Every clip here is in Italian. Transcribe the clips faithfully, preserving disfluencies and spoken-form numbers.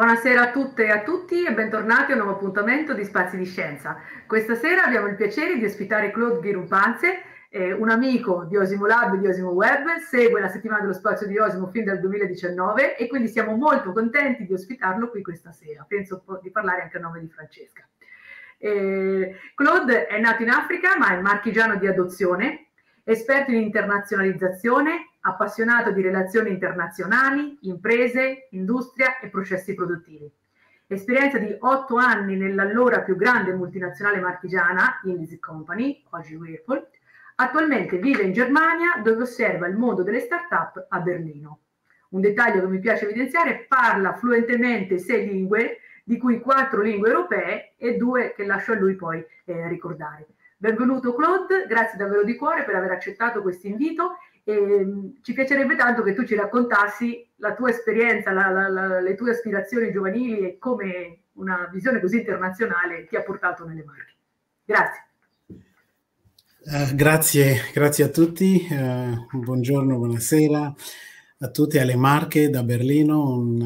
Buonasera a tutte e a tutti e bentornati a un nuovo appuntamento di Spazi di Scienza. Questa sera abbiamo il piacere di ospitare Claude Guirumpanze, eh, un amico di Osimo Lab e di Osimo Web, segue la settimana dello spazio di Osimo fin dal duemiladiciannove e quindi siamo molto contenti di ospitarlo qui questa sera. Penso di parlare anche a nome di Francesca. Eh, Claude è nato in Africa ma è marchigiano di adozione, esperto in internazionalizzazione, appassionato di relazioni internazionali, imprese, industria e processi produttivi. Esperienza di otto anni nell'allora più grande multinazionale marchigiana, Indesit Company, oggi Whirlpool. Attualmente vive in Germania dove osserva il mondo delle start-up a Berlino. Un dettaglio che mi piace evidenziare: parla fluentemente sei lingue, di cui quattro lingue europee e due che lascio a lui poi eh, ricordare. Benvenuto Claude, grazie davvero di cuore per aver accettato questo invito. E ci piacerebbe tanto che tu ci raccontassi la tua esperienza, la, la, la, le tue aspirazioni giovanili e come una visione così internazionale ti ha portato nelle Marche. Grazie. Uh, grazie, grazie a tutti, uh, buongiorno, buonasera a tutti, alle Marche da Berlino, un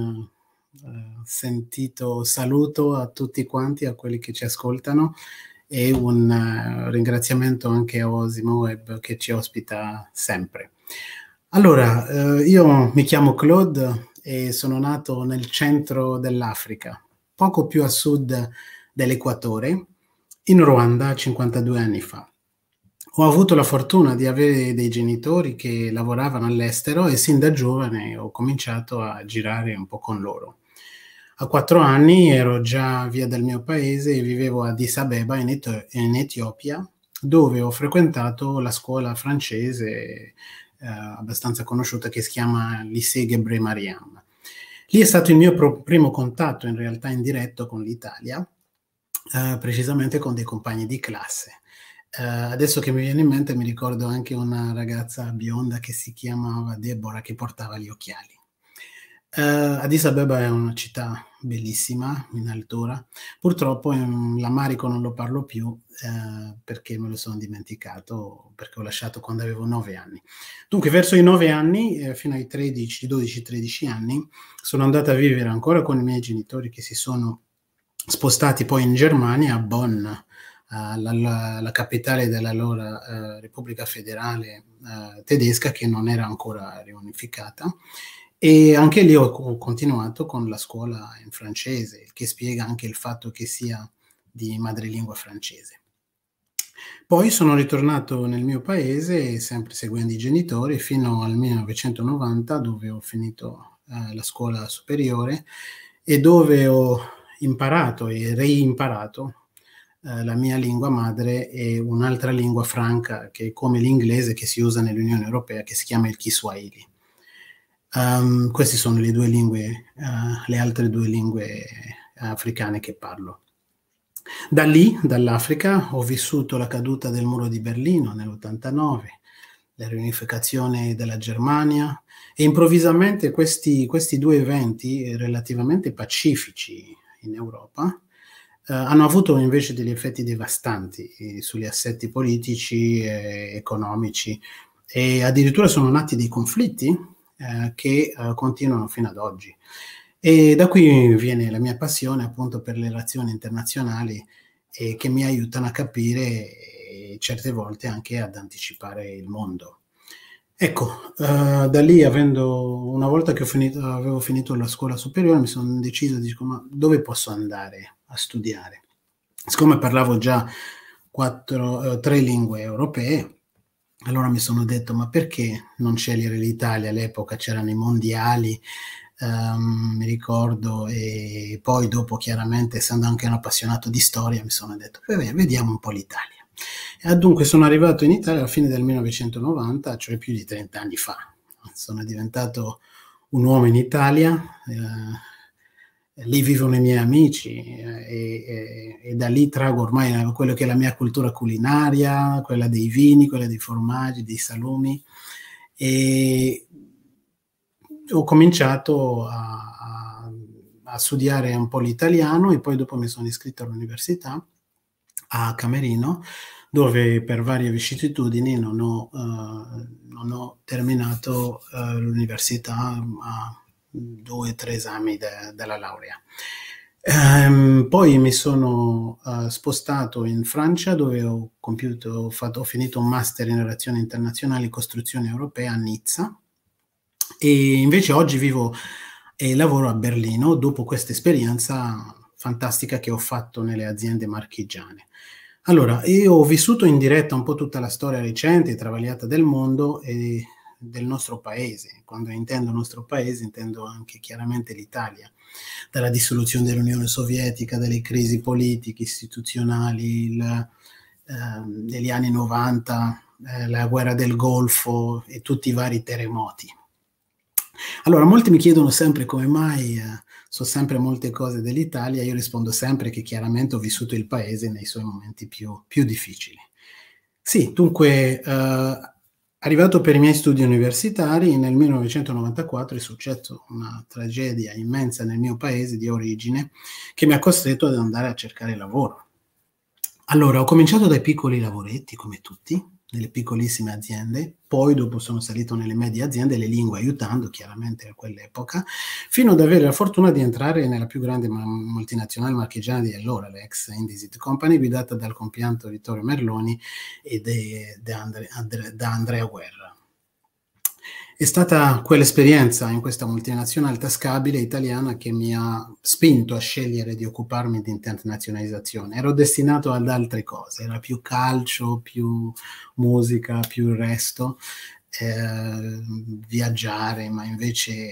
uh, sentito saluto a tutti quanti, a quelli che ci ascoltano, e un uh, ringraziamento anche a Osimo Web che ci ospita sempre. Allora, uh, io mi chiamo Claude e sono nato nel centro dell'Africa, poco più a sud dell'equatore, in Ruanda cinquantadue anni fa. Ho avuto la fortuna di avere dei genitori che lavoravano all'estero e sin da giovane ho cominciato a girare un po' con loro. A quattro anni ero già via dal mio paese e vivevo a Addis Abeba in, Eti- in Etiopia, dove ho frequentato la scuola francese eh, abbastanza conosciuta che si chiama Lycée Gebre Mariam. Lì è stato il mio pro- primo contatto in realtà indiretto con l'Italia, eh, precisamente con dei compagni di classe. Uh, adesso che mi viene in mente mi ricordo anche una ragazza bionda che si chiamava Deborah, che portava gli occhiali. Uh, Addis Abeba è una città bellissima in altura, purtroppo in l'amarico non lo parlo più uh, perché me lo sono dimenticato, perché ho lasciato quando avevo nove anni. Dunque verso i nove anni eh, fino ai tredici, dodici tredici anni sono andata a vivere ancora con i miei genitori che si sono spostati poi in Germania, a Bonn, Uh, la, la, la capitale dell'allora uh, Repubblica Federale uh, tedesca, che non era ancora riunificata, e anche lì ho, ho continuato con la scuola in francese, che spiega anche il fatto che sia di madrelingua francese. Poi sono ritornato nel mio paese, sempre seguendo i genitori, fino al millenovecentonovanta, dove ho finito uh, la scuola superiore e dove ho imparato e reimparato Uh, la mia lingua madre e un'altra lingua franca che è come l'inglese che si usa nell'Unione Europea, che si chiama il Kiswahili. Um, queste sono le due lingue, uh, le altre due lingue africane che parlo. Da lì, dall'Africa, ho vissuto la caduta del muro di Berlino nell'ottantanove, la riunificazione della Germania, e improvvisamente questi, questi due eventi relativamente pacifici in Europa Uh, hanno avuto invece degli effetti devastanti eh, sugli assetti politici e economici, e addirittura sono nati dei conflitti eh, che uh, continuano fino ad oggi. E da qui viene la mia passione appunto per le relazioni internazionali eh, che mi aiutano a capire e certe volte anche ad anticipare il mondo. Ecco, uh, da lì, avendo, una volta che ho finito, avevo finito la scuola superiore, mi sono deciso, dico, ma dove posso andare a studiare? Siccome parlavo già quattro, eh, tre lingue europee, allora mi sono detto, ma perché non scegliere l'Italia? All'epoca c'erano i mondiali, um, mi ricordo, e poi dopo chiaramente, essendo anche un appassionato di storia, mi sono detto, beh, vediamo un po' l'Italia. E dunque sono arrivato in Italia alla fine del millenovecentonovanta, cioè più di trenta anni fa. Sono diventato un uomo in Italia, eh, lì vivono i miei amici eh, e, e da lì trago ormai quello che è la mia cultura culinaria, quella dei vini, quella dei formaggi, dei salumi, e ho cominciato a, a, a studiare un po' l'italiano e poi dopo mi sono iscritto all'università a Camerino, dove per varie vicissitudini non ho, uh, non ho terminato uh, l'università, ma due o tre esami de, della laurea. Um, poi mi sono uh, spostato in Francia, dove ho, compiuto, ho, fatto, ho finito un master in relazioni internazionali e costruzione europea a Nizza, e invece oggi vivo e lavoro a Berlino dopo questa esperienza fantastica che ho fatto nelle aziende marchigiane. Allora, io ho vissuto in diretta un po' tutta la storia recente e travagliata del mondo e del nostro paese. Quando intendo nostro paese intendo anche chiaramente l'Italia, dalla dissoluzione dell'Unione Sovietica, dalle crisi politiche, istituzionali, il, eh, degli anni novanta, eh, la guerra del Golfo e tutti i vari terremoti. Allora, molti mi chiedono sempre come mai eh, so sempre molte cose dell'Italia. Io rispondo sempre che chiaramente ho vissuto il paese nei suoi momenti più, più difficili. Sì, dunque, eh, arrivato per i miei studi universitari, nel millenovecentonovantaquattro è successa una tragedia immensa nel mio paese di origine che mi ha costretto ad andare a cercare lavoro. Allora, ho cominciato dai piccoli lavoretti, come tutti, nelle piccolissime aziende, poi dopo sono salito nelle medie aziende, le lingue aiutando chiaramente a quell'epoca, fino ad avere la fortuna di entrare nella più grande multinazionale marchigiana di allora, l'ex Indesit Company, guidata dal compianto Vittorio Merloni e da Andre, Andre, Andrea Guerra. È stata quell'esperienza in questa multinazionale tascabile italiana che mi ha spinto a scegliere di occuparmi di internazionalizzazione. Ero destinato ad altre cose, era più calcio, più musica, più il resto, eh, viaggiare, ma invece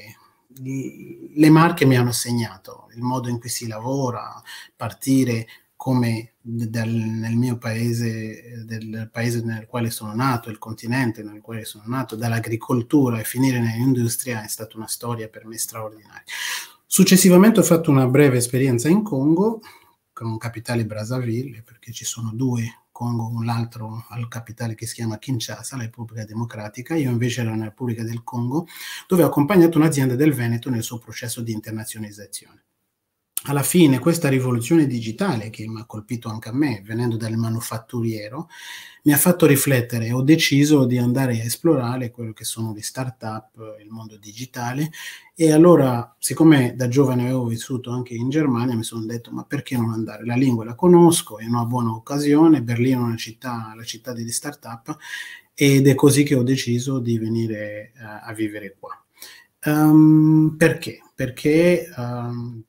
le Marche mi hanno segnato il modo in cui si lavora, partire come del, nel mio paese, del paese nel quale sono nato, il continente nel quale sono nato, dall'agricoltura e finire nell'industria è stata una storia per me straordinaria. Successivamente ho fatto una breve esperienza in Congo, con capitale Brazzaville, perché ci sono due Congo, un altro al capitale che si chiama Kinshasa, la Repubblica Democratica. Io invece ero nella Repubblica del Congo, dove ho accompagnato un'azienda del Veneto nel suo processo di internazionalizzazione. Alla fine questa rivoluzione digitale, che mi ha colpito anche a me, venendo dal manufatturiero, mi ha fatto riflettere e ho deciso di andare a esplorare quello che sono le start-up, il mondo digitale, e allora, siccome da giovane avevo vissuto anche in Germania, mi sono detto, ma perché non andare? La lingua la conosco, è una buona occasione, Berlino è una città, la città delle start-up, ed è così che ho deciso di venire uh, a vivere qua. Um, perché? Perché... Um,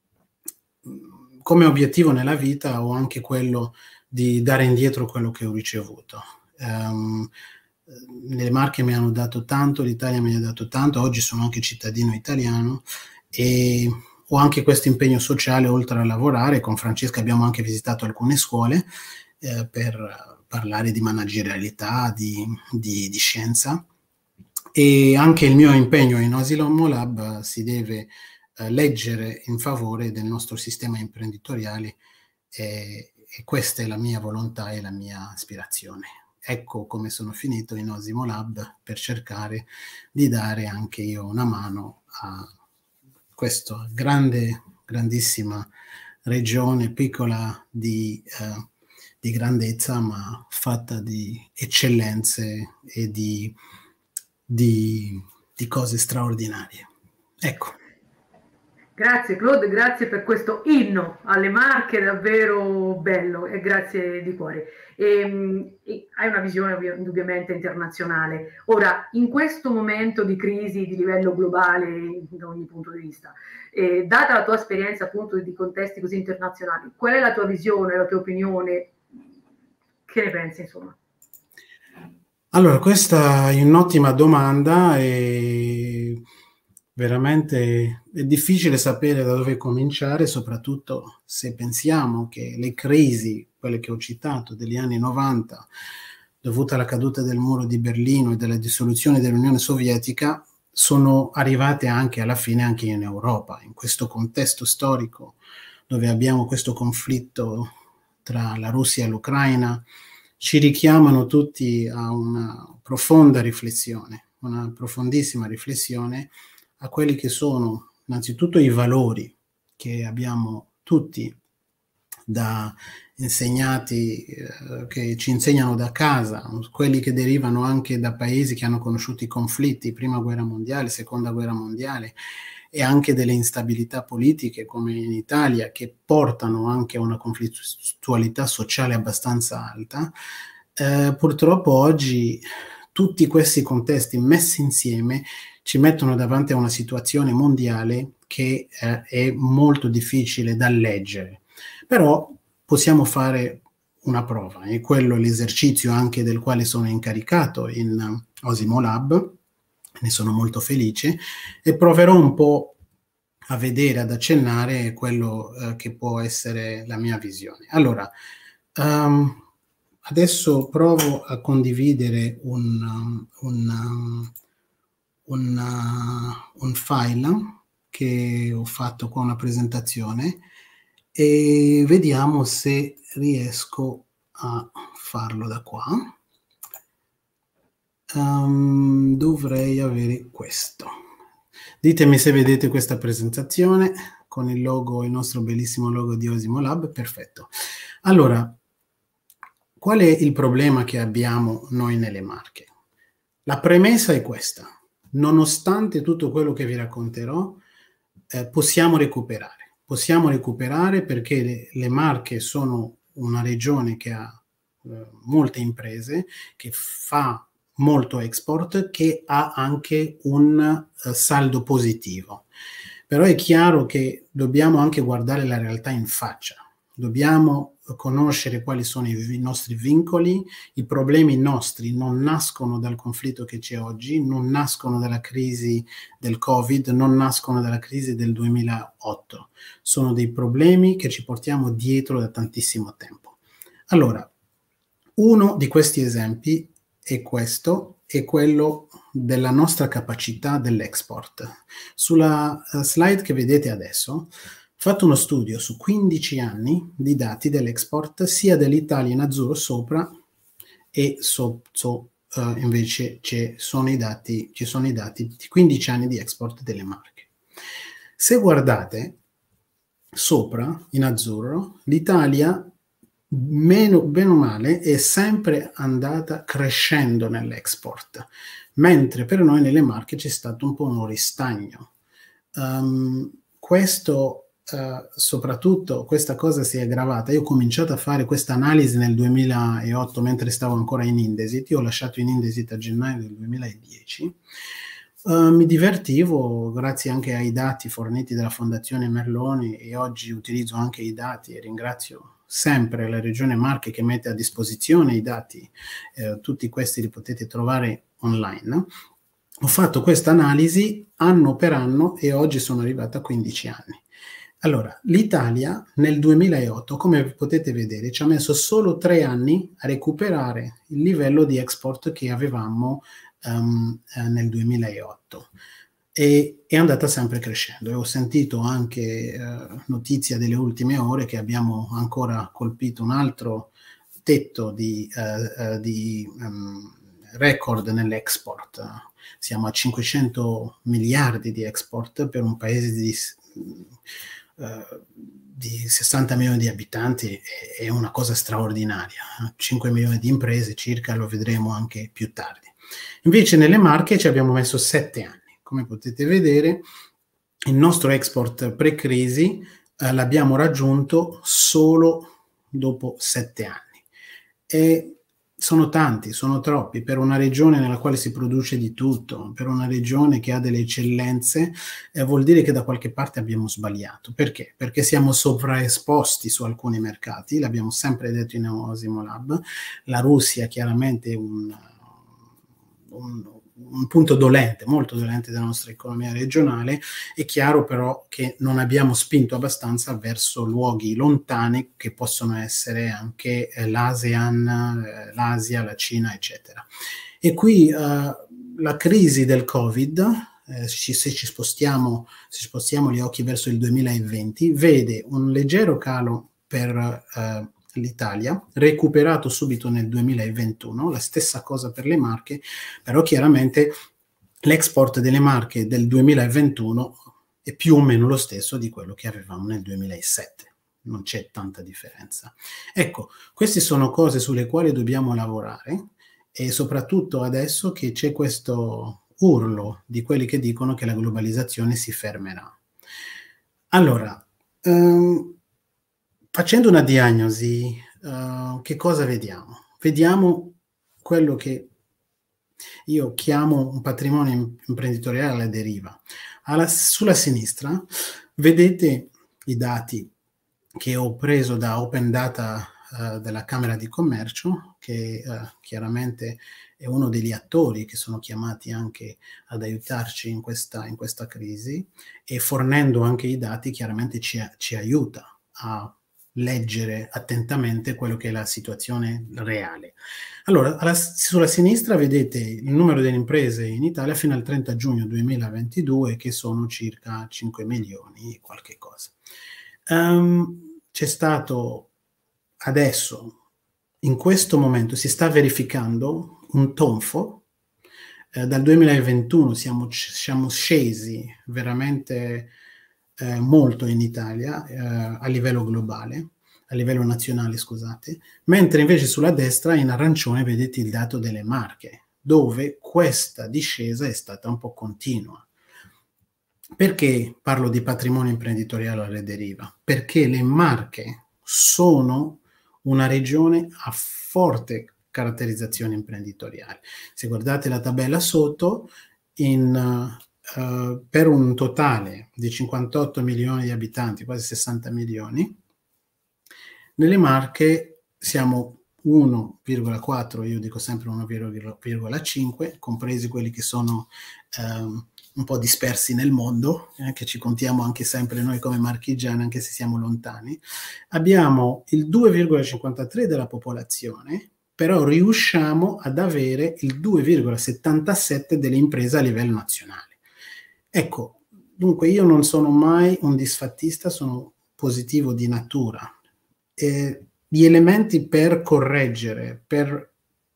come obiettivo nella vita ho anche quello di dare indietro quello che ho ricevuto. Um, le Marche mi hanno dato tanto, l'Italia mi ha dato tanto, oggi sono anche cittadino italiano e ho anche questo impegno sociale oltre a lavorare. Con Francesca abbiamo anche visitato alcune scuole eh, per parlare di managerialità, di, di, di scienza, e anche il mio impegno in Osilomo Lab si deve leggere in favore del nostro sistema imprenditoriale e, e questa è la mia volontà e la mia aspirazione. Ecco come sono finito in Osimo Lab, per cercare di dare anche io una mano a questa grande, grandissima regione, piccola di, eh, di grandezza, ma fatta di eccellenze e di, di, di cose straordinarie. Ecco. Grazie Claude, grazie per questo inno alle Marche, davvero bello, e grazie di cuore. E, e hai una visione indubbiamente internazionale. Ora, in questo momento di crisi di livello globale, da ogni punto di vista, eh, data la tua esperienza appunto di contesti così internazionali, qual è la tua visione, la tua opinione? Che ne pensi, insomma? Allora, questa è un'ottima domanda e... veramente è difficile sapere da dove cominciare, soprattutto se pensiamo che le crisi, quelle che ho citato, degli anni novanta, dovute alla caduta del muro di Berlino e della dissoluzione dell'Unione Sovietica, sono arrivate anche alla fine anche in Europa. In questo contesto storico dove abbiamo questo conflitto tra la Russia e l'Ucraina, ci richiamano tutti a una profonda riflessione, una profondissima riflessione a quelli che sono innanzitutto i valori che abbiamo tutti da insegnati, eh, che ci insegnano da casa, quelli che derivano anche da paesi che hanno conosciuto i conflitti, prima guerra mondiale, seconda guerra mondiale, e anche delle instabilità politiche come in Italia, che portano anche a una conflittualità sociale abbastanza alta, eh, purtroppo oggi tutti questi contesti messi insieme ci mettono davanti a una situazione mondiale che eh, è molto difficile da leggere. Però possiamo fare una prova, e quello è l'esercizio anche del quale sono incaricato in Osimo Lab, ne sono molto felice, e proverò un po' a vedere, ad accennare quello eh, che può essere la mia visione. Allora, um, adesso provo a condividere un, um, un, um, un, uh, un file che ho fatto con una presentazione e vediamo se riesco a farlo da qua. Um, dovrei avere questo. Ditemi se vedete questa presentazione con il logo, il nostro bellissimo logo di Osimo Lab. Perfetto. Allora, qual è il problema che abbiamo noi nelle Marche? La premessa è questa: nonostante tutto quello che vi racconterò, eh, possiamo recuperare. Possiamo recuperare perché le, le Marche sono una regione che ha eh, molte imprese, che fa molto export, che ha anche un uh, saldo positivo. Però è chiaro che dobbiamo anche guardare la realtà in faccia. Dobbiamo conoscere quali sono i, i nostri vincoli. I problemi nostri non nascono dal conflitto che c'è oggi, non nascono dalla crisi del Covid, non nascono dalla crisi del duemilaotto. Sono dei problemi che ci portiamo dietro da tantissimo tempo. Allora, uno di questi esempi è questo, è quello della nostra capacità dell'export. Sulla uh, slide che vedete adesso, ho fatto uno studio su quindici anni di dati dell'export sia dell'Italia in azzurro sopra e sotto uh, invece ci sono i dati, ci sono i dati di quindici anni di export delle Marche. Se guardate sopra in azzurro, l'Italia meno bene o male è sempre andata crescendo nell'export, mentre per noi nelle Marche c'è stato un po' un ristagno. Um, questo uh, soprattutto questa cosa si è aggravata. Io ho cominciato a fare questa analisi nel duemilaotto mentre stavo ancora in Indesit. Io ho lasciato in Indesit a gennaio del duemiladieci. Uh, mi divertivo grazie anche ai dati forniti dalla Fondazione Merloni, e oggi utilizzo anche i dati e ringrazio sempre la Regione Marche che mette a disposizione i dati. Eh, tutti questi li potete trovare online. Ho fatto questa analisi anno per anno e oggi sono arrivata a quindici anni. Allora, l'Italia nel duemilaotto, come potete vedere, ci ha messo solo tre anni a recuperare il livello di export che avevamo um, eh, nel duemilaotto. E è andata sempre crescendo. E ho sentito anche eh, notizia delle ultime ore che abbiamo ancora colpito un altro tetto di, eh, eh, di um, record nell'export. Siamo a cinquecento miliardi di export per un paese di, uh, di sessanta milioni di abitanti. È una cosa straordinaria. cinque milioni di imprese circa, lo vedremo anche più tardi. Invece nelle Marche ci abbiamo messo sette anni. Come potete vedere, il nostro export pre-crisi eh, l'abbiamo raggiunto solo dopo sette anni. E sono tanti, sono troppi, per una regione nella quale si produce di tutto, per una regione che ha delle eccellenze, eh, vuol dire che da qualche parte abbiamo sbagliato. Perché? Perché siamo sovraesposti su alcuni mercati, l'abbiamo sempre detto in Osimo Lab. La Russia chiaramente è un, un un punto dolente, molto dolente della nostra economia regionale. È chiaro però che non abbiamo spinto abbastanza verso luoghi lontani che possono essere anche eh, l'ASEAN, eh, l'Asia, la Cina, eccetera. E qui eh, la crisi del Covid, eh, ci, se, ci spostiamo, se ci spostiamo gli occhi verso il duemilaventi, vede un leggero calo per eh, l'Italia, recuperato subito nel duemilaventuno, la stessa cosa per le Marche, però chiaramente l'export delle Marche del duemilaventuno è più o meno lo stesso di quello che avevamo nel duemilasette, non c'è tanta differenza. Ecco, queste sono cose sulle quali dobbiamo lavorare, e soprattutto adesso che c'è questo urlo di quelli che dicono che la globalizzazione si fermerà. Allora, ehm, facendo una diagnosi, uh, che cosa vediamo? Vediamo quello che io chiamo un patrimonio imprenditoriale alla deriva. Alla, sulla sinistra vedete i dati che ho preso da Open Data uh, della Camera di Commercio, che uh, chiaramente è uno degli attori che sono chiamati anche ad aiutarci in questa, in questa crisi, e fornendo anche i dati chiaramente ci, ci aiuta a leggere attentamente quello che è la situazione reale. Allora, alla, sulla sinistra vedete il numero delle imprese in Italia fino al trenta giugno duemilaventidue, che sono circa cinque milioni e qualche cosa. Um, c'è stato adesso, in questo momento, si sta verificando un tonfo. Eh, dal duemilaventuno siamo, siamo scesi veramente eh, molto in Italia eh, a livello globale, a livello nazionale, scusate, mentre invece sulla destra in arancione vedete il dato delle Marche, dove questa discesa è stata un po' continua. Perché parlo di patrimonio imprenditoriale alla deriva? Perché le Marche sono una regione a forte caratterizzazione imprenditoriale. Se guardate la tabella sotto, in, uh, per un totale di cinquantotto milioni di abitanti, quasi sessanta milioni, nelle Marche siamo uno virgola quattro, io dico sempre uno virgola cinque, compresi quelli che sono um, un po' dispersi nel mondo, eh, che ci contiamo anche sempre noi come marchigiani, anche se siamo lontani. Abbiamo il due virgola cinquantatré della popolazione, però riusciamo ad avere il due virgola settantasette delle imprese a livello nazionale. Ecco, dunque io non sono mai un disfattista, sono positivo di natura. Eh, gli elementi per correggere, per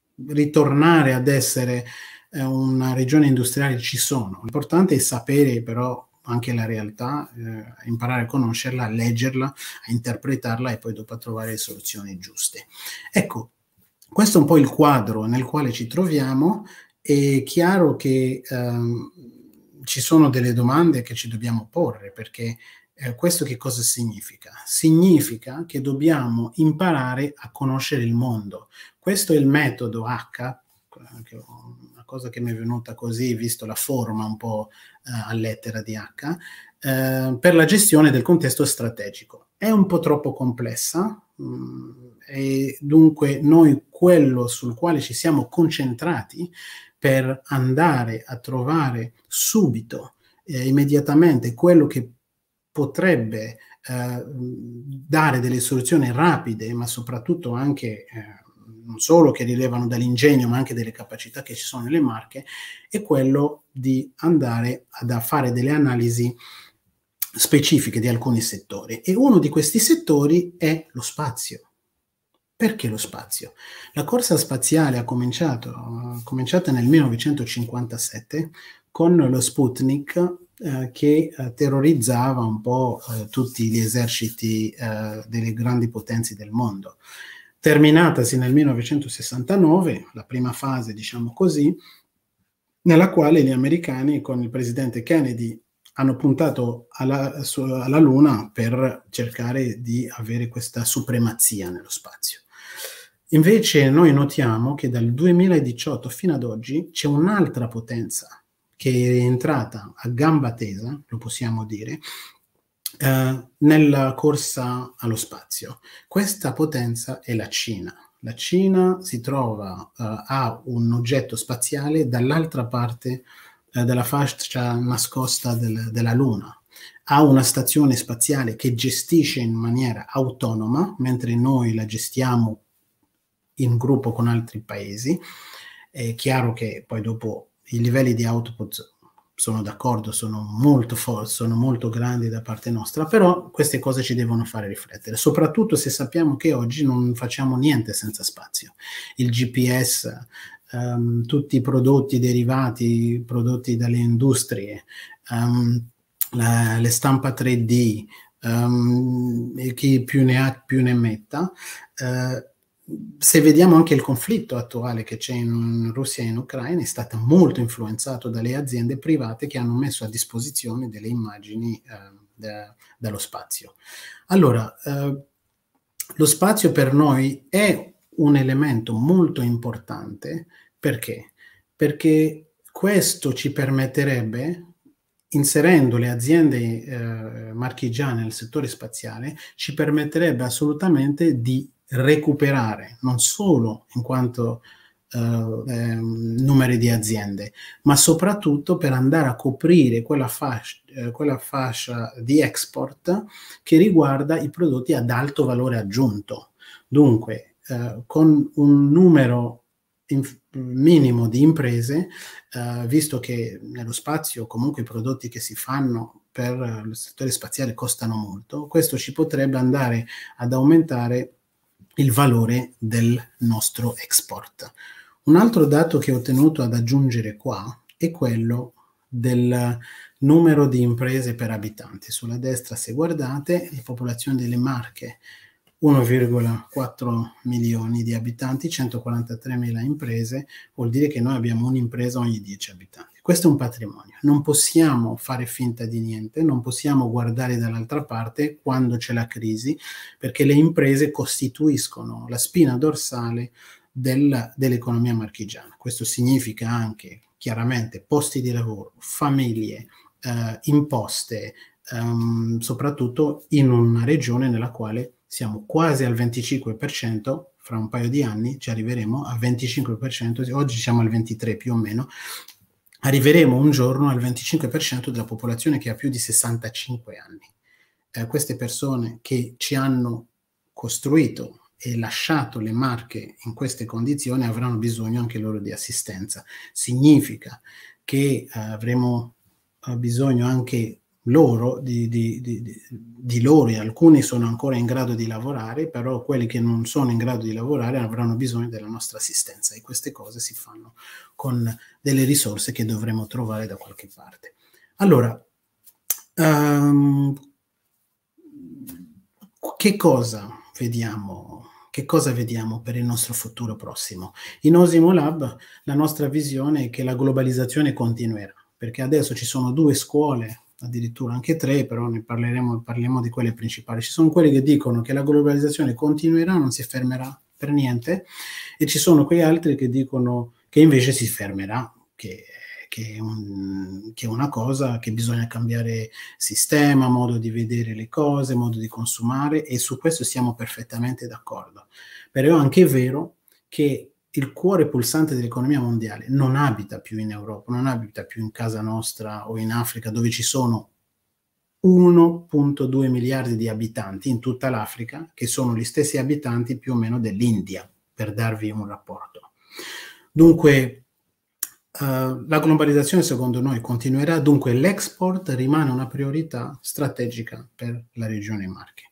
ritornare ad essere eh, una regione industriale ci sono. L'importante è sapere però anche la realtà, eh, imparare a conoscerla, a leggerla, a interpretarla e poi dopo a trovare le soluzioni giuste. Ecco, questo è un po' il quadro nel quale ci troviamo. È chiaro che ehm, ci sono delle domande che ci dobbiamo porre, perché Eh, questo che cosa significa? Significa che dobbiamo imparare a conoscere il mondo. Questo è il metodo H, che una cosa che mi è venuta così, visto la forma un po' eh, a lettera di H, eh, per la gestione del contesto strategico. È un po' troppo complessa, mh, e dunque noi quello sul quale ci siamo concentrati per andare a trovare subito, eh, immediatamente, quello che potrebbe eh, dare delle soluzioni rapide, ma soprattutto anche eh, non solo che rilevano dall'ingegno, ma anche delle capacità che ci sono nelle Marche, è quello di andare ad, a fare delle analisi specifiche di alcuni settori. E uno di questi settori è lo spazio. Perché lo spazio? La corsa spaziale ha cominciato, ha cominciato nel millenovecentocinquantasette con lo Sputnik, eh, che eh, terrorizzava un po' eh, tutti gli eserciti eh, delle grandi potenze del mondo. Terminatasi nel millenovecentosessantanove, la prima fase, diciamo così, nella quale gli americani con il presidente Kennedy hanno puntato alla, su, alla Luna per cercare di avere questa supremazia nello spazio. Invece noi notiamo che dal duemiladiciotto fino ad oggi c'è un'altra potenza che è entrata a gamba tesa, lo possiamo dire, eh, nella corsa allo spazio. Questa potenza è la Cina. La Cina si trova, eh, ha un oggetto spaziale dall'altra parte eh, della fascia nascosta del, della Luna. Ha una stazione spaziale che gestisce in maniera autonoma, mentre noi la gestiamo in gruppo con altri paesi. È chiaro che poi dopo i livelli di output, sono d'accordo, sono molto forti, sono molto grandi da parte nostra, però queste cose ci devono fare riflettere, soprattutto se sappiamo che oggi non facciamo niente senza spazio. Il G P S, um, tutti i prodotti derivati, prodotti dalle industrie, um, la, le stampa tre D, um, e chi più ne ha più ne metta, uh, se vediamo anche il conflitto attuale che c'è in Russia e in Ucraina, è stato molto influenzato dalle aziende private che hanno messo a disposizione delle immagini eh, da, dallo spazio. Allora, eh, lo spazio per noi è un elemento molto importante. Perché? Perché questo ci permetterebbe, inserendo le aziende eh, marchigiane nel settore spaziale, ci permetterebbe assolutamente di recuperare, non solo in quanto eh, eh, numeri di aziende, ma soprattutto per andare a coprire quella fascia, eh, quella fascia di export che riguarda i prodotti ad alto valore aggiunto. Dunque, eh, con un numero minimo di imprese, eh, visto che nello spazio comunque i prodotti che si fanno per il settore spaziale costano molto, questo ci potrebbe andare ad aumentare il valore del nostro export. Un altro dato che ho tenuto ad aggiungere qua è quello del numero di imprese per abitante. Sulla destra, se guardate, la popolazione delle Marche, uno virgola quattro milioni di abitanti, centoquarantatremila imprese, vuol dire che noi abbiamo un'impresa ogni dieci abitanti. Questo è un patrimonio, non possiamo fare finta di niente, non possiamo guardare dall'altra parte quando c'è la crisi, perché le imprese costituiscono la spina dorsale del, dell'economia marchigiana. Questo significa anche chiaramente posti di lavoro, famiglie, eh, imposte, ehm, soprattutto in una regione nella quale siamo quasi al venticinque per cento, fra un paio di anni ci arriveremo al venticinque per cento, oggi siamo al ventitré più o meno, arriveremo un giorno al venticinque per cento della popolazione che ha più di sessantacinque anni. Eh, queste persone che ci hanno costruito e lasciato le Marche in queste condizioni avranno bisogno anche loro di assistenza. Significa che eh, avremo eh, bisogno anche loro di, di, di, di loro, e alcuni sono ancora in grado di lavorare, però quelli che non sono in grado di lavorare avranno bisogno della nostra assistenza, e queste cose si fanno con delle risorse che dovremo trovare da qualche parte. Allora, um, che cosa vediamo? Che cosa vediamo per il nostro futuro prossimo? In Osimo Lab la nostra visione è che la globalizzazione continuerà, perché adesso ci sono due scuole, addirittura anche tre, però ne parleremo, parliamo di quelle principali. Ci sono quelli che dicono che la globalizzazione continuerà, non si fermerà per niente, e ci sono quei altri che dicono che invece si fermerà, che, che, è un, che è una cosa, che bisogna cambiare sistema, modo di vedere le cose, modo di consumare, e su questo siamo perfettamente d'accordo. Però è anche vero che il cuore pulsante dell'economia mondiale non abita più in Europa, non abita più in casa nostra o in Africa, dove ci sono uno virgola due miliardi di abitanti in tutta l'Africa, che sono gli stessi abitanti più o meno dell'India, per darvi un rapporto. Dunque, uh, la globalizzazione secondo noi continuerà, dunque l'export rimane una priorità strategica per la regione Marche.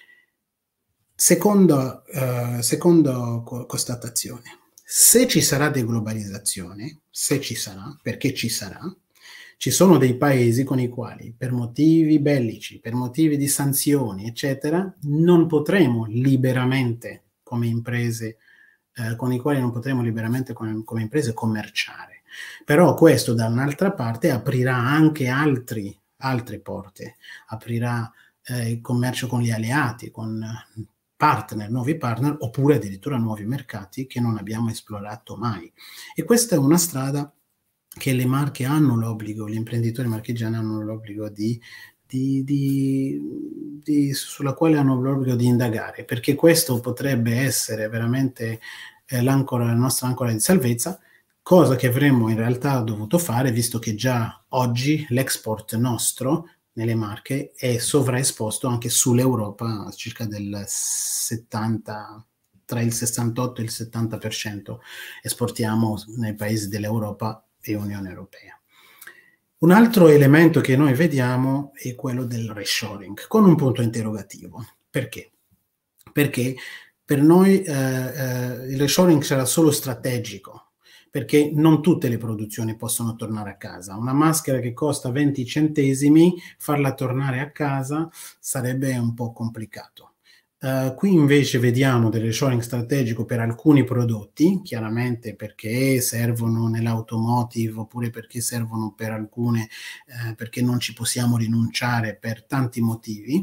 Seconda, uh, seconda constatazione. Se ci sarà deglobalizzazione, se ci sarà, perché ci sarà, ci sono dei paesi con i quali per motivi bellici, per motivi di sanzioni, eccetera, non potremo liberamente come imprese, eh, con i quali non potremo liberamente come, come imprese commerciare. Però questo da un'altra parte aprirà anche altri, altre porte, aprirà eh, il commercio con gli alleati, con partner, nuovi partner, oppure addirittura nuovi mercati che non abbiamo esplorato mai. E questa è una strada che le Marche hanno l'obbligo, gli imprenditori marchigiani hanno l'obbligo di, di, di, di, sulla quale hanno l'obbligo di indagare, perché questo potrebbe essere veramente eh, l'ancora, la nostra ancora di salvezza, cosa che avremmo in realtà dovuto fare, visto che già oggi l'export nostro nelle Marche è sovraesposto anche sull'Europa, circa del settanta, tra il sessantotto e il settanta per cento esportiamo nei paesi dell'Europa e Unione Europea. Un altro elemento che noi vediamo è quello del reshoring, con un punto interrogativo. Perché? Perché per noi eh, eh, il reshoring sarà solo strategico, perché non tutte le produzioni possono tornare a casa. Una maschera che costa venti centesimi, farla tornare a casa sarebbe un po' complicato. Uh, qui invece vediamo del reshoring strategico per alcuni prodotti, chiaramente perché servono nell'automotive oppure perché servono per alcune, eh, perché non ci possiamo rinunciare per tanti motivi.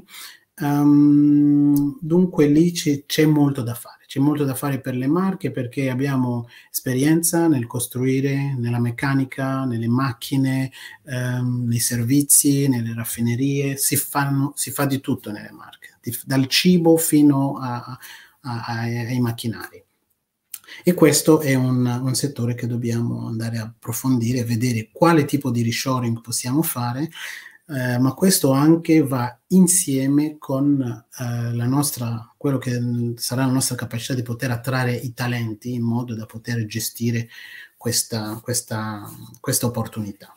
Um, dunque lì c'è molto da fare, c'è molto da fare per le marche perché abbiamo esperienza nel costruire, nella meccanica, nelle macchine, um, nei servizi, nelle raffinerie, si, fanno, si fa di tutto nelle marche, dal cibo fino a, a, a, ai macchinari. E questo è un, un settore che dobbiamo andare a approfondire, vedere quale tipo di reshoring possiamo fare, eh, ma questo anche va insieme con eh, la nostra, quello che sarà la nostra capacità di poter attrarre i talenti in modo da poter gestire questa, questa, questa opportunità.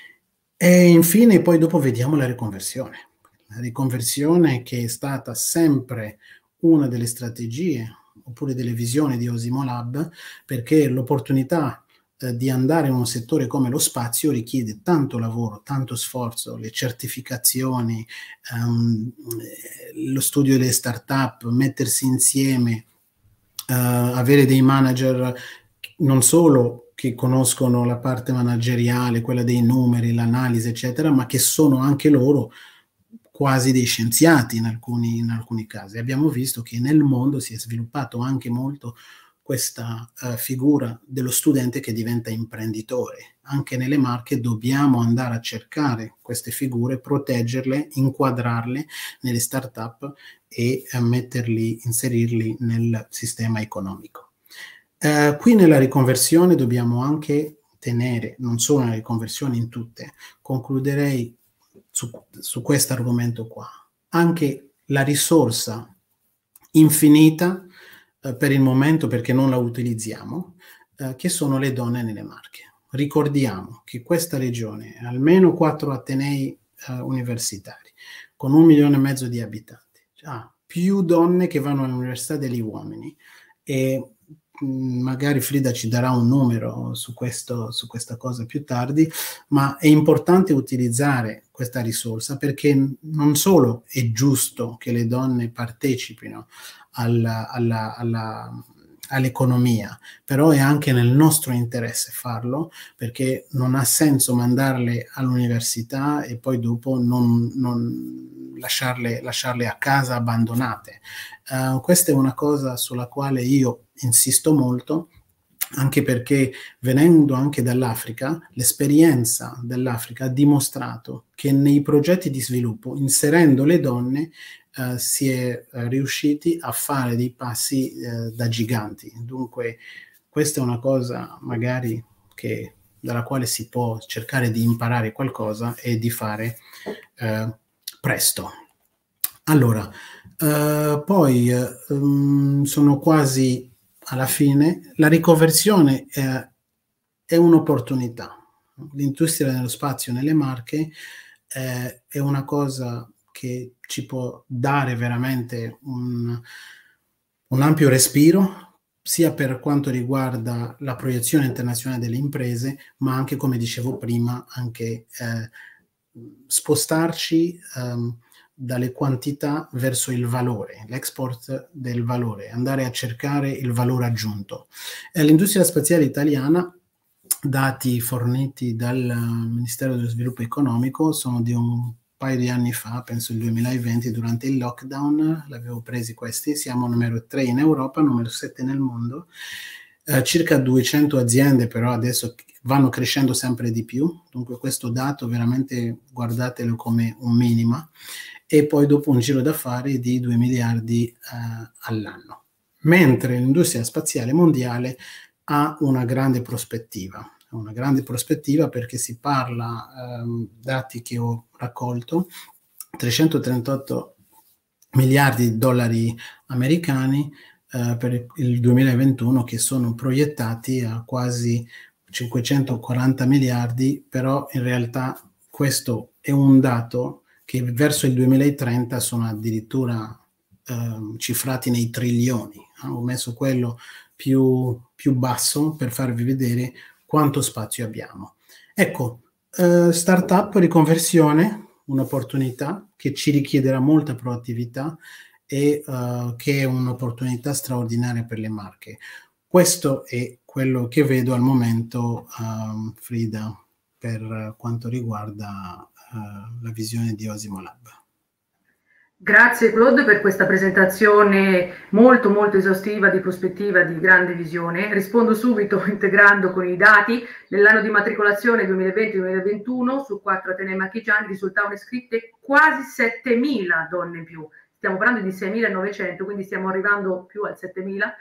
E infine poi dopo vediamo la riconversione. La riconversione che è stata sempre una delle strategie oppure delle visioni di Osimo Lab, perché l'opportunità eh, di andare in un settore come lo spazio richiede tanto lavoro, tanto sforzo, le certificazioni, ehm, lo studio delle start-up, mettersi insieme, eh, avere dei manager non solo che conoscono la parte manageriale, quella dei numeri, l'analisi, eccetera, ma che sono anche loro quasi dei scienziati in alcuni, in alcuni casi. Abbiamo visto che nel mondo si è sviluppato anche molto questa uh, figura dello studente che diventa imprenditore. Anche nelle marche dobbiamo andare a cercare queste figure, proteggerle, inquadrarle nelle start-up e uh, metterli, inserirli nel sistema economico. Uh, qui nella riconversione dobbiamo anche tenere, non solo nella riconversione in tutte, concluderei su, su questo argomento qua, anche la risorsa infinita eh, per il momento perché non la utilizziamo, eh, che sono le donne nelle Marche. Ricordiamo che questa regione ha almeno quattro atenei eh, universitari, con un milione e mezzo di abitanti, ha più donne che vanno all'università degli uomini e magari Frida ci darà un numero su, questo, su questa cosa più tardi, ma è importante utilizzare questa risorsa perché non solo è giusto che le donne partecipino alla, alla, alla, all'economia, però è anche nel nostro interesse farlo perché non ha senso mandarle all'università e poi dopo non, non lasciarle, lasciarle a casa abbandonate. Uh, questa è una cosa sulla quale io insisto molto, anche perché venendo anche dall'Africa, l'esperienza dell'Africa ha dimostrato che nei progetti di sviluppo, inserendo le donne, uh, si è uh, riusciti a fare dei passi uh, da giganti. Dunque questa è una cosa magari che, dalla quale si può cercare di imparare qualcosa e di fare uh, presto. Allora, Uh, poi uh, um, sono quasi alla fine. La riconversione è, è un'opportunità. L'industria dello spazio nelle Marche eh, è una cosa che ci può dare veramente un, un ampio respiro, sia per quanto riguarda la proiezione internazionale delle imprese, ma anche, come dicevo prima, anche eh, spostarci um, dalle quantità verso il valore, l'export del valore, andare a cercare il valore aggiunto. Eh, l'industria spaziale italiana, dati forniti dal Ministero dello Sviluppo Economico, sono di un paio di anni fa, penso il duemilaventi, durante il lockdown, l'avevo presi questi, siamo numero tre in Europa, numero sette nel mondo, eh, circa duecento aziende però adesso vanno crescendo sempre di più, dunque questo dato veramente guardatelo come un minima, e poi dopo un giro d'affari di due miliardi eh, all'anno. Mentre l'industria spaziale mondiale ha una grande prospettiva, una grande prospettiva perché si parla, ehm, dati che ho raccolto, trecentotrentotto miliardi di dollari americani eh, per il duemilaventuno che sono proiettati a quasi cinquecentoquaranta miliardi, però in realtà questo è un dato che verso il duemilatrenta sono addirittura eh, cifrati nei trilioni. Eh? Ho messo quello più, più basso per farvi vedere quanto spazio abbiamo. Ecco, eh, startup, riconversione, un'opportunità che ci richiederà molta proattività e uh, che è un'opportunità straordinaria per le Marche. Questo è quello che vedo al momento, um, Frida, per quanto riguarda uh, la visione di Osimo Lab. Grazie Claude per questa presentazione molto molto esaustiva di prospettiva di grande visione. Rispondo subito integrando con i dati. Nell'anno di matricolazione duemilaventi duemilaventuno su quattro atenei marchigiani risultavano iscritte quasi settemila donne in più. Stiamo parlando di seimilanovecento, quindi stiamo arrivando più al settemila.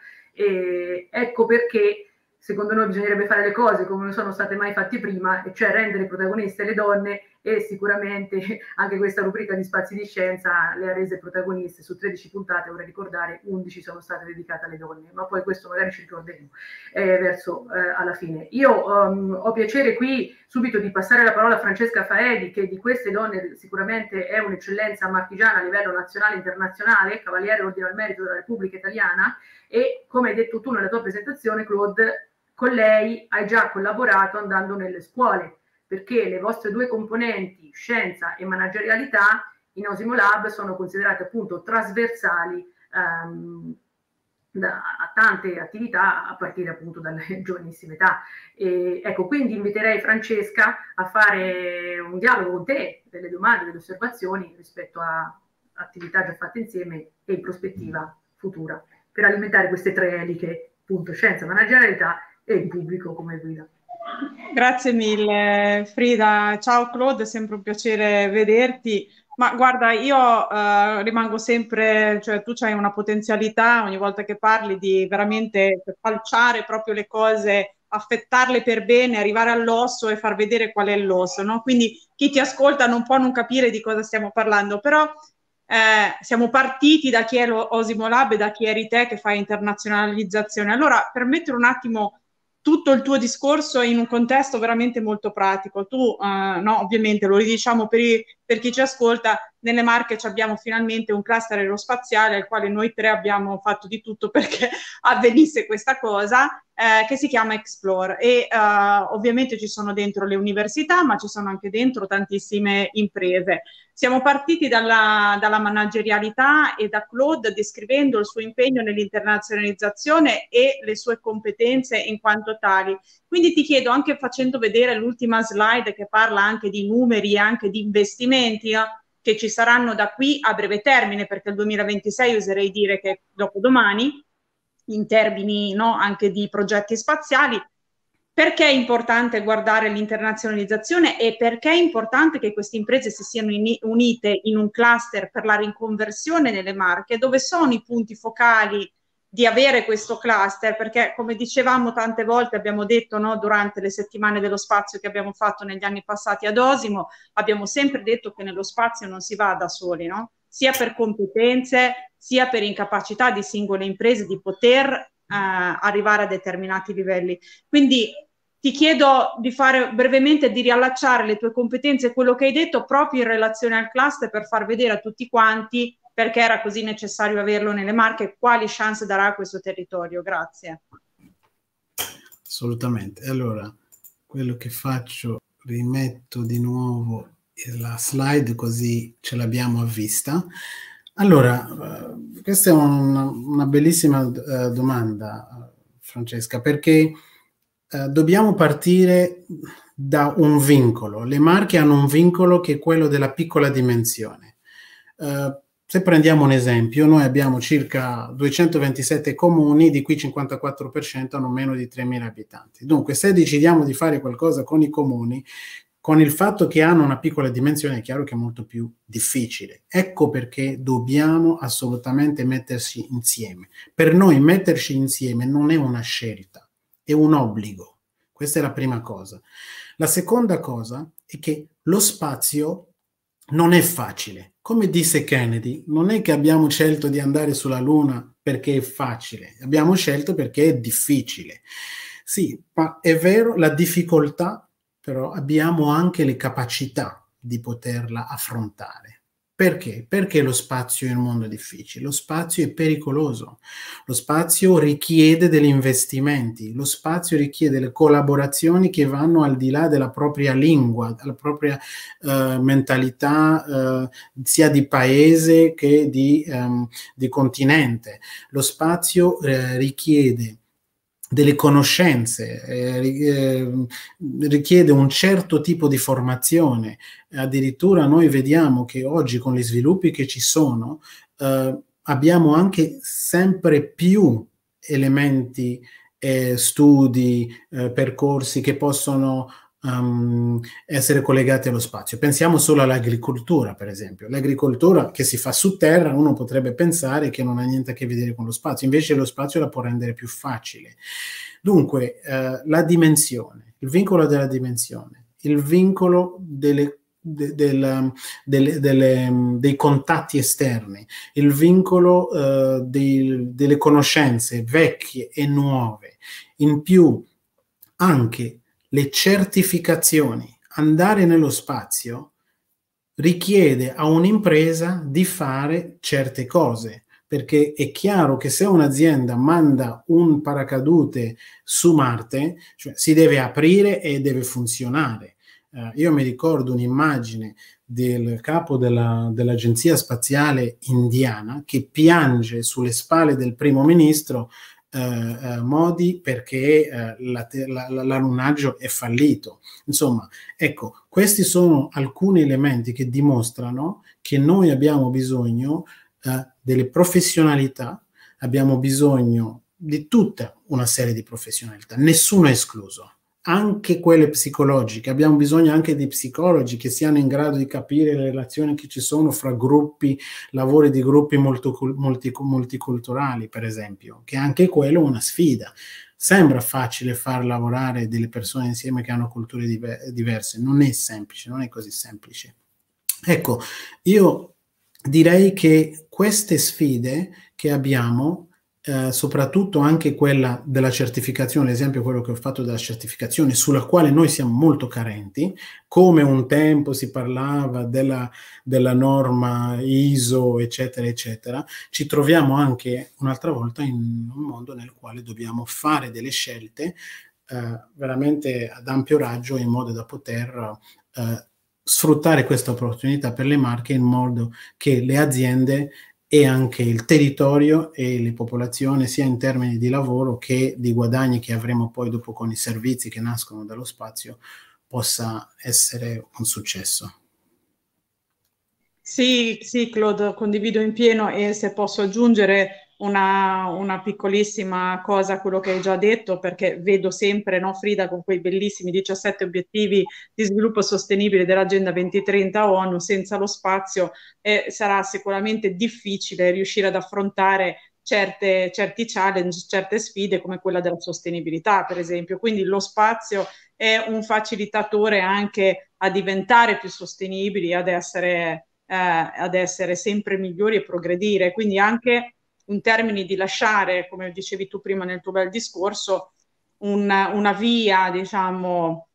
E ecco perché secondo noi bisognerebbe fare le cose come non sono state mai fatte prima, e cioè rendere protagoniste le donne, e sicuramente anche questa rubrica di Spazi di Scienza le ha rese protagoniste. Su tredici puntate, vorrei ricordare, undici sono state dedicate alle donne, ma poi questo magari ci ricorderemo eh, verso eh, alla fine. Io um, ho piacere qui subito di passare la parola a Francesca Faedi, che di queste donne sicuramente è un'eccellenza marchigiana a livello nazionale e internazionale, Cavaliere Ordine al Merito della Repubblica Italiana, e come hai detto tu nella tua presentazione, Claude, con lei hai già collaborato andando nelle scuole, perché le vostre due componenti, scienza e managerialità, in Osimo Lab sono considerate appunto trasversali ehm, da, a tante attività a partire appunto dalle giovanissime età. E, ecco, quindi inviterei Francesca a fare un dialogo con te, delle domande, delle osservazioni rispetto a attività già fatte insieme e in prospettiva futura, per alimentare queste tre eliche, appunto scienza, managerialità e il pubblico come guida. Grazie mille Frida, ciao Claude, è sempre un piacere vederti. Ma guarda, io eh, rimango sempre, cioè tu hai una potenzialità ogni volta che parli di veramente falciare proprio le cose, affettarle per bene, arrivare all'osso e far vedere qual è l'osso, no? Quindi chi ti ascolta non può non capire di cosa stiamo parlando, però eh, siamo partiti da chi è lo Osimo Lab e da chi eri te che fai internazionalizzazione. Allora, per mettere un attimo tutto il tuo discorso in un contesto veramente molto pratico. Tu, eh, no, ovviamente lo ridiciamo per, i, per chi ci ascolta, nelle Marche abbiamo finalmente un cluster aerospaziale al quale noi tre abbiamo fatto di tutto perché avvenisse questa cosa, eh, che si chiama Explore. E eh, ovviamente ci sono dentro le università, ma ci sono anche dentro tantissime imprese. Siamo partiti dalla, dalla managerialità e da Claude descrivendo il suo impegno nell'internazionalizzazione e le sue competenze in quanto tali. Quindi ti chiedo, anche facendo vedere l'ultima slide che parla anche di numeri e anche di investimenti eh, che ci saranno da qui a breve termine, perché il duemilaventisei oserei dire che dopodomani, in termini no, anche di progetti spaziali. Perché è importante guardare l'internazionalizzazione e perché è importante che queste imprese si siano in, unite in un cluster per la riconversione nelle Marche? Dove sono i punti focali di avere questo cluster? Perché, come dicevamo tante volte, abbiamo detto no, durante le settimane dello spazio che abbiamo fatto negli anni passati ad Osimo, abbiamo sempre detto che nello spazio non si va da soli, no? Sia per competenze, sia per incapacità di singole imprese di poter Uh, arrivare a determinati livelli. Quindi ti chiedo di fare brevemente, di riallacciare le tue competenze e quello che hai detto proprio in relazione al cluster per far vedere a tutti quanti perché era così necessario averlo nelle Marche e quali chance darà a questo territorio. Grazie. Assolutamente. Allora, quello che faccio, rimetto di nuovo la slide così ce l'abbiamo a vista. Allora, uh, questa è una, una bellissima uh, domanda, uh, Francesca, perché uh, dobbiamo partire da un vincolo. Le Marche hanno un vincolo che è quello della piccola dimensione. Uh, se prendiamo un esempio, noi abbiamo circa duecentoventisette comuni, di cui il cinquantaquattro per cento hanno meno di tremila abitanti. Dunque, se decidiamo di fare qualcosa con i comuni, con il fatto che hanno una piccola dimensione, è chiaro che è molto più difficile. Ecco perché dobbiamo assolutamente mettersi insieme. Per noi metterci insieme non è una scelta, è un obbligo. Questa è la prima cosa. La seconda cosa è che lo spazio non è facile. Come disse Kennedy, non è che abbiamo scelto di andare sulla Luna perché è facile, abbiamo scelto perché è difficile. Sì, ma è vero, la difficoltà, però abbiamo anche le capacità di poterla affrontare. Perché? Perché lo spazio in un mondo difficile? Lo spazio è pericoloso, lo spazio richiede degli investimenti, lo spazio richiede le collaborazioni che vanno al di là della propria lingua, della propria uh, mentalità uh, sia di paese che di, um, di continente. Lo spazio uh, richiede delle conoscenze, eh, richiede un certo tipo di formazione. Addirittura noi vediamo che oggi con gli sviluppi che ci sono eh, abbiamo anche sempre più elementi, eh, studi, eh, percorsi che possono Um, essere collegati allo spazio. Pensiamo solo all'agricoltura, per esempio. L'agricoltura che si fa su terra, uno potrebbe pensare che non ha niente a che vedere con lo spazio, invece lo spazio la può rendere più facile. Dunque, eh, la dimensione, il vincolo della dimensione, il vincolo delle, de, del, delle, delle, dei contatti esterni, il vincolo eh, dei, delle conoscenze vecchie e nuove, in più anche le certificazioni. Andare nello spazio richiede a un'impresa di fare certe cose, perché è chiaro che se un'azienda manda un paracadute su Marte, cioè si deve aprire e deve funzionare. Uh, io mi ricordo un'immagine del capo della, dell'agenzia spaziale indiana che piange sulle spalle del primo ministro Uh, uh, Modi perché uh, l'allunaggio è fallito. Insomma, ecco, questi sono alcuni elementi che dimostrano che noi abbiamo bisogno uh, delle professionalità, abbiamo bisogno di tutta una serie di professionalità, nessuno è escluso. Anche quelle psicologiche, abbiamo bisogno anche di psicologi che siano in grado di capire le relazioni che ci sono fra gruppi, lavori di gruppi molto, multi, multiculturali, per esempio, che anche quello è una sfida. Sembra facile far lavorare delle persone insieme che hanno culture diver- diverse, non è semplice, non è così semplice. Ecco, io direi che queste sfide che abbiamo, Eh, soprattutto anche quella della certificazione, ad esempio quello che ho fatto della certificazione, sulla quale noi siamo molto carenti, come un tempo si parlava della, della norma I S O, eccetera, eccetera, ci troviamo anche un'altra volta in un mondo nel quale dobbiamo fare delle scelte eh, veramente ad ampio raggio in modo da poter eh, sfruttare questa opportunità per le marche in modo che le aziende e anche il territorio e le popolazioni, sia in termini di lavoro che di guadagni che avremo poi dopo con i servizi che nascono dallo spazio, possa essere un successo. Sì, sì, Claude, condivido in pieno, e se posso aggiungere una, una piccolissima cosa a quello che hai già detto, perché vedo sempre, no, Frida, con quei bellissimi diciassette obiettivi di sviluppo sostenibile dell'Agenda duemilatrenta ONU, senza lo spazio eh, sarà sicuramente difficile riuscire ad affrontare certe, certi challenge, certe sfide come quella della sostenibilità, per esempio. Quindi lo spazio è un facilitatore anche a diventare più sostenibili, ad essere Eh, ad essere sempre migliori e progredire, quindi anche in termini di lasciare, come dicevi tu prima nel tuo bel discorso, un, una via, diciamo,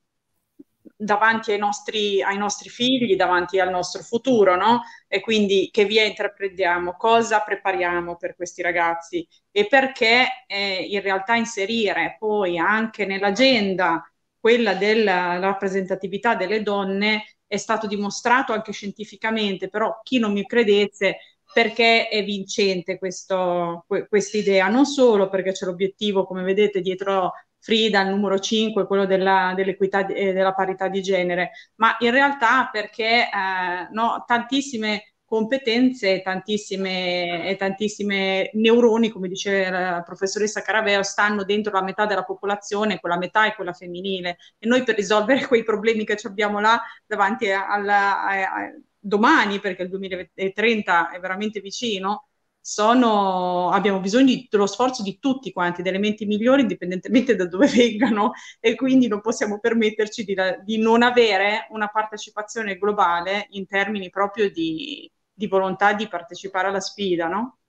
davanti ai nostri, ai nostri figli, davanti al nostro futuro, no? E quindi che via intraprendiamo, cosa prepariamo per questi ragazzi e perché eh, in realtà inserire poi anche nell'agenda quella della rappresentatività delle donne è stato dimostrato anche scientificamente, però chi non mi credesse, perché è vincente questa idea, non solo perché c'è l'obiettivo, come vedete dietro Frida, il numero cinque, quello della, dell'equità e della parità di genere, ma in realtà perché eh, no, tantissime competenze, tantissime, e tantissime neuroni, come dice la professoressa Caraveo, stanno dentro la metà della popolazione, quella metà è quella femminile, e noi per risolvere quei problemi che abbiamo là davanti alla, a, a, domani, perché il duemilatrenta è veramente vicino, sono, abbiamo bisogno dello sforzo di tutti quanti, delle menti migliori indipendentemente da dove vengano, e quindi non possiamo permetterci di, di non avere una partecipazione globale in termini proprio di, di volontà di partecipare alla sfida, no?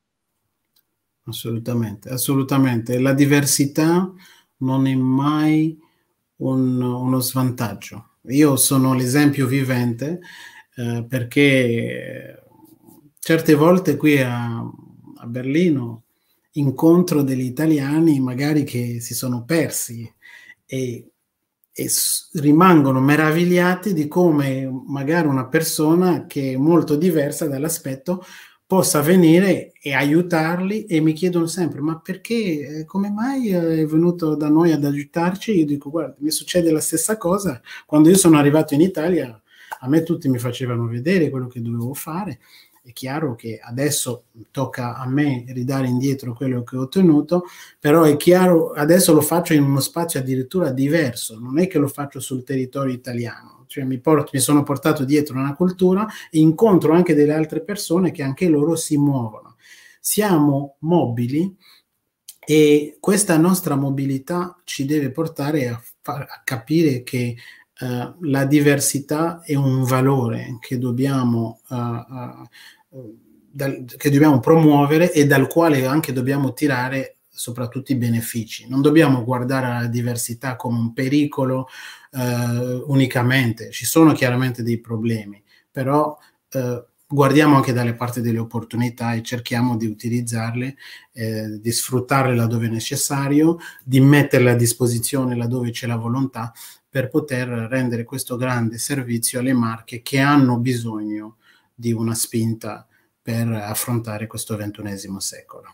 Assolutamente, assolutamente. La diversità non è mai un, uno svantaggio. Io sono l'esempio vivente eh, perché certe volte qui a, a Berlino incontro degli italiani magari che si sono persi e, e rimangono meravigliati di come magari una persona che è molto diversa dall'aspetto possa venire e aiutarli, e mi chiedono sempre: ma perché, come mai è venuto da noi ad aiutarci? Io dico: guarda, mi succede la stessa cosa. Quando io sono arrivato in Italia, a me tutti mi facevano vedere quello che dovevo fare. È chiaro che adesso tocca a me ridare indietro quello che ho ottenuto, però è chiaro, adesso lo faccio in uno spazio addirittura diverso, non è che lo faccio sul territorio italiano, cioè mi, porto, mi sono portato dietro una cultura e incontro anche delle altre persone che anche loro si muovono. Siamo mobili e questa nostra mobilità ci deve portare a, far, a capire che Uh, la diversità è un valore che dobbiamo, uh, uh, dal, che dobbiamo promuovere e dal quale anche dobbiamo tirare soprattutto i benefici. Non dobbiamo guardare alla diversità come un pericolo uh, unicamente. Ci sono chiaramente dei problemi, però uh, guardiamo anche dalle parti delle opportunità e cerchiamo di utilizzarle, eh, di sfruttarle laddove è necessario, di metterle a disposizione laddove c'è la volontà, per poter rendere questo grande servizio alle marche che hanno bisogno di una spinta per affrontare questo ventunesimo secolo.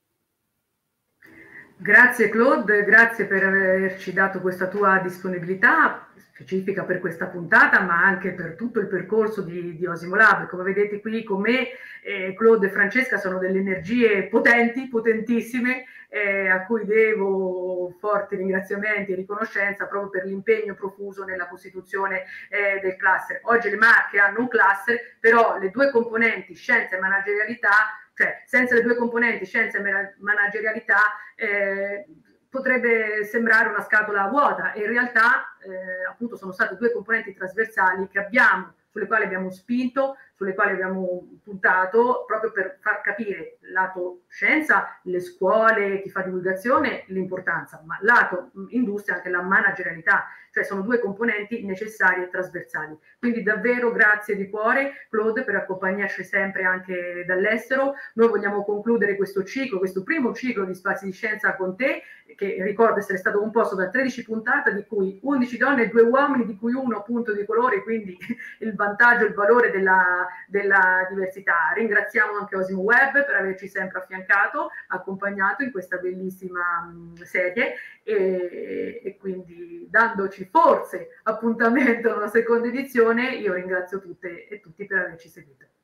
Grazie Claude, grazie per averci dato questa tua disponibilità specifica per questa puntata, ma anche per tutto il percorso di, di Osimo Lab. Come vedete qui con me, eh, Claude e Francesca sono delle energie potenti, potentissime, eh, a cui devo forti ringraziamenti e riconoscenza proprio per l'impegno profuso nella costituzione eh, del cluster. Oggi le marche hanno un cluster, però le due componenti scienza e managerialità, cioè senza le due componenti scienza e managerialità, eh, potrebbe sembrare una scatola vuota, e in realtà eh, appunto sono state due componenti trasversali che abbiamo, sulle quali abbiamo spinto, sulle quali abbiamo puntato, proprio per far capire lato scienza, le scuole, chi fa divulgazione, l'importanza, ma lato industria anche la managerialità, cioè sono due componenti necessari e trasversali. Quindi davvero grazie di cuore Claude per accompagnarci sempre anche dall'estero. Noi vogliamo concludere questo ciclo, questo primo ciclo di Spazi di Scienza con te, che ricordo essere stato composto da tredici puntate, di cui undici donne e due uomini, di cui uno appunto di colore, quindi il vantaggio, il valore della, della diversità. Ringraziamo anche Osimo Web per averci sempre affiancato, accompagnato in questa bellissima mh, serie, e, e quindi dandoci forse appuntamento a una seconda edizione. Io ringrazio tutte e tutti per averci seguito.